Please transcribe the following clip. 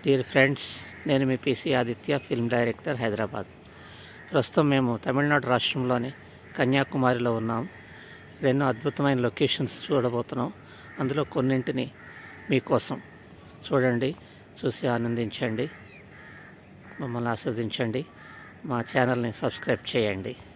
Dear friends, నేను మీ PC Aditya, film director, Hyderabad. ప్రస్తుతం మేము తమిళనాడు రాష్ట్రంలోని కన్యాకుమారిలో ఉన్నాం. ఇక్కడ ఎన్నో అద్భుతమైన లొకేషన్స్ చూడబోతున్నాం. అందులో కొన్నింటిని మీకోసం చూడండి, చూసి ఆనందించండి, మమ్మల్ని ఆస్వాదించండి. మా ఛానల్ని సబ్స్క్రైబ్ చేయండి.